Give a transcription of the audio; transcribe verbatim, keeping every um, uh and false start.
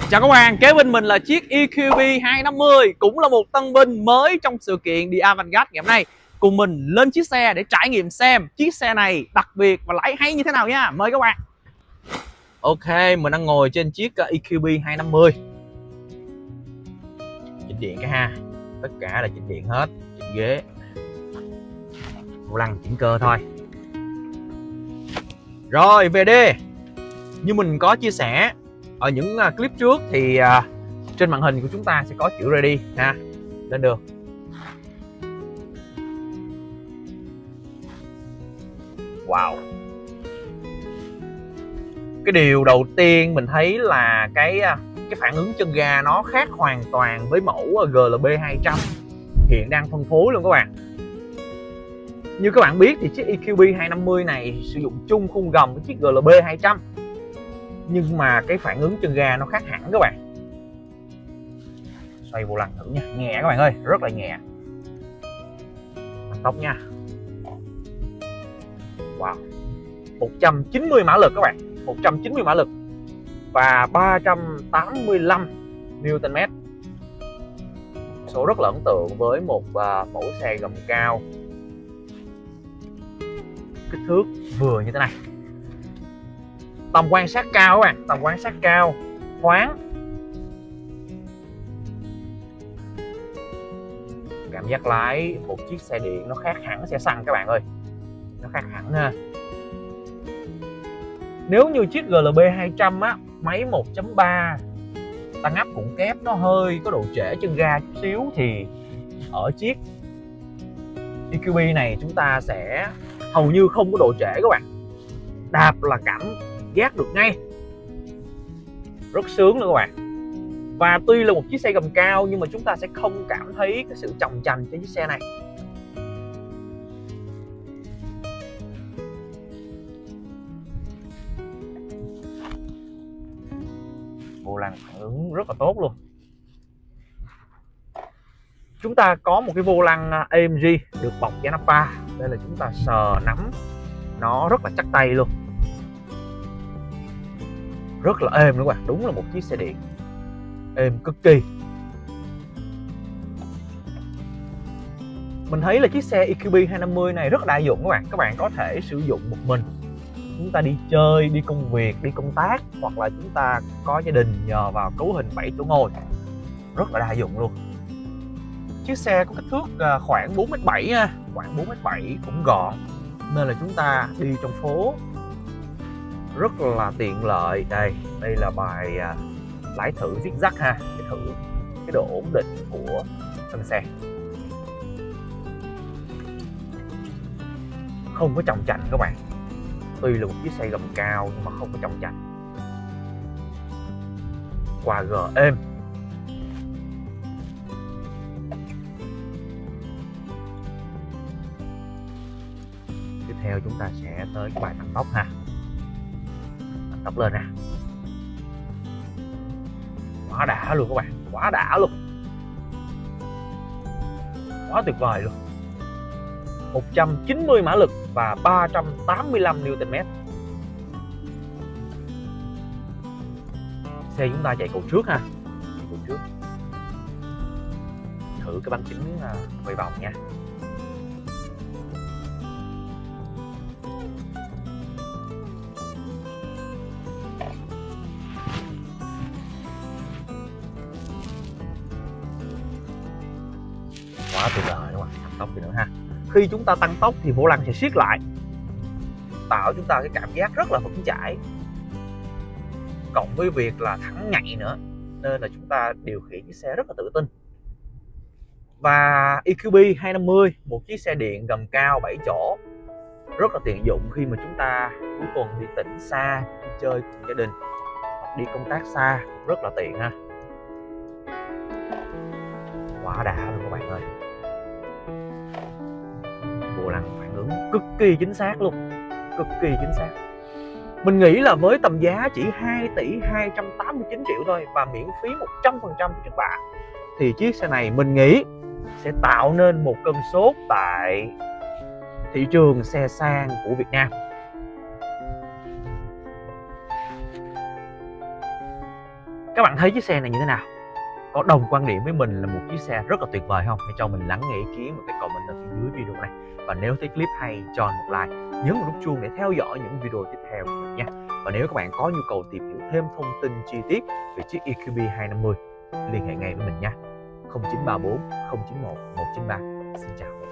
Chào các bạn, kế bên mình là chiếc e quy bê hai năm mươi, cũng là một tân binh mới trong sự kiện The Avantgarde ngày hôm nay. Cùng mình lên chiếc xe để trải nghiệm xem chiếc xe này đặc biệt và lái hay như thế nào nha. Mời các bạn. Ok, mình đang ngồi trên chiếc e quy bê hai năm mươi. Chỉnh điện cái ha, tất cả là chỉnh điện hết, chỉnh ghế, vô lăng chỉnh cơ thôi. Rồi về đi. Như mình có chia sẻ ở những clip trước thì uh, trên màn hình của chúng ta sẽ có chữ ready ha. Lên đường. Wow. Cái điều đầu tiên mình thấy là cái cái phản ứng chân ga nó khác hoàn toàn với mẫu giê lờ bê hai trăm hiện đang phân phối luôn các bạn. Như các bạn biết thì chiếc e quy bê hai năm mươi này sử dụng chung khung gầm với chiếc giê lờ bê hai trăm, nhưng mà cái phản ứng chân ga nó khác hẳn các bạn. Xoay vô lăng thử nha, nhẹ các bạn ơi, rất là nhẹ. Tăng tốc nha. Wow, một trăm chín mươi mã lực các bạn, một trăm chín mươi mã lực và ba trăm tám mươi lăm Newton mét. Số rất là ấn tượng với một uh, mẫu xe gầm cao, kích thước vừa như thế này. Tầm quan sát cao các bạn, tầm quan sát cao, thoáng. Cảm giác lái một chiếc xe điện nó khác hẳn xe xăng các bạn ơi. Nó khác hẳn ha. Nếu như chiếc giê lờ bê hai trăm á, máy một chấm ba, tăng áp cũng kép, nó hơi có độ trễ chân ga chút xíu, thì ở chiếc e quy bê này chúng ta sẽ hầu như không có độ trễ các bạn. Đạp là cảm giác được ngay, rất sướng luôn các bạn. Và tuy là một chiếc xe gầm cao nhưng mà chúng ta sẽ không cảm thấy cái sự chồng chành trên chiếc xe này. Vô lăng phản ứng rất là tốt luôn. Chúng ta có một cái vô lăng a em giê được bọc da Nappa. Đây là chúng ta sờ nắm nó rất là chắc tay luôn, rất là êm luôn các bạn. Đúng là một chiếc xe điện êm cực kỳ. Mình thấy là chiếc xe e quy bê hai năm mươi này rất đa dụng các bạn. Các bạn có thể sử dụng một mình, chúng ta đi chơi, đi công việc, đi công tác, hoặc là chúng ta có gia đình nhờ vào cấu hình bảy chỗ ngồi, rất là đa dụng luôn. Chiếc xe có kích thước khoảng bốn mét bảy ha, khoảng bốn mét bảy, cũng gọn, nên là chúng ta đi trong phố rất là tiện lợi. Đây, đây là bài uh, lái thử zigzag ha, để thử cái độ ổn định của thân xe. Không có chồng chành các bạn. Tuy là một chiếc xe gầm cao nhưng mà không có chồng chành. Quà gờ êm. Tiếp theo chúng ta sẽ tới cái bài tăng tốc ha. Tăng tốc lên nè. Quá đã luôn các bạn, quá đã luôn. Quá tuyệt vời luôn. một trăm chín mươi mã lực và ba trăm tám mươi lăm Newton mét. Xe chúng ta chạy cầu trước ha. Cầu trước. Thử cái bánh kính quay vòng nha. Quá tuyệt vời đúng không? Tăng tốc thì nữa ha. Khi chúng ta tăng tốc thì vô lăng sẽ siết lại, tạo chúng ta cái cảm giác rất là vững chãi, cộng với việc là thắng nhạy nữa, nên là chúng ta điều khiển chiếc xe rất là tự tin. Và e quy bê hai năm mươi, một chiếc xe điện gầm cao bảy chỗ, rất là tiện dụng khi mà chúng ta cuối tuần đi tỉnh xa, đi chơi cùng gia đình, đi công tác xa, rất là tiện ha. Quá đã luôn các bạn ơi. Vô lăng phản ứng cực kỳ chính xác luôn, cực kỳ chính xác. Mình nghĩ là với tầm giá chỉ hai tỷ hai trăm tám mươi chín triệu thôi và miễn phí một trăm phần trăm trước bạ, thì chiếc xe này mình nghĩ sẽ tạo nên một cơn sốt tại thị trường xe sang của Việt Nam. Các bạn thấy chiếc xe này như thế nào? Có đồng quan điểm với mình là một chiếc xe rất là tuyệt vời không? Hãy cho mình lắng nghe ý kiến một cái comment ở phía dưới video này. Và nếu thấy clip hay, cho một like, nhấn vào nút chuông để theo dõi những video tiếp theo của mình nha. Và nếu các bạn có nhu cầu tìm hiểu thêm thông tin chi tiết về chiếc e quy bê hai năm mươi, liên hệ ngay với mình nha. không chín ba bốn không chín một một chín ba. Xin chào.